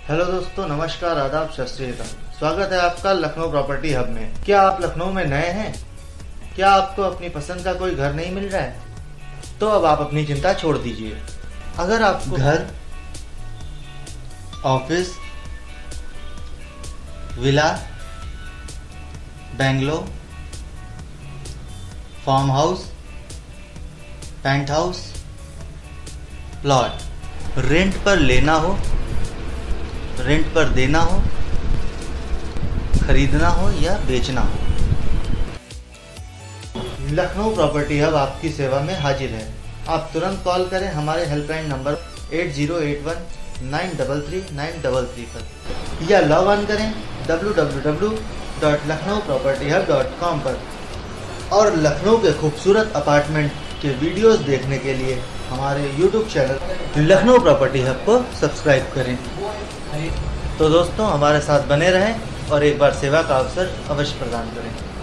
Hello दोस्तों, नमस्कार, आदाब, सत श्री अकाल। स्वागत है आपका लखनऊ प्रॉपर्टी हब में। क्या आप लखनऊ में नए हैं? क्या आपको अपनी पसंद का कोई घर नहीं मिल रहा है? तो अब आप अपनी चिंता छोड़ दीजिए। अगर आपको घर, office, villa, bungalow, farm house, penthouse, plot rent पर लेना हो, रेंट पर देना हो, खरीदना हो या बेचना हो, लखनऊ प्रॉपर्टी हब आपकी सेवा में हाजिर है। आप तुरंत कॉल करें हमारे हेल्पलाइन नंबर 8081933933 पर या लॉग ऑन करें www.lucknowpropertyhub.com पर और लखनऊ के खूबसूरत अपार्टमेंट के वीडियोस देखने के लिए हमारे YouTube channel Lucknow property hub को सब्सक्राइब करें। तो दोस्तों, हमारे साथ बने रहें और एक बार सेवा का अवसर अवश्य प्रदान करें।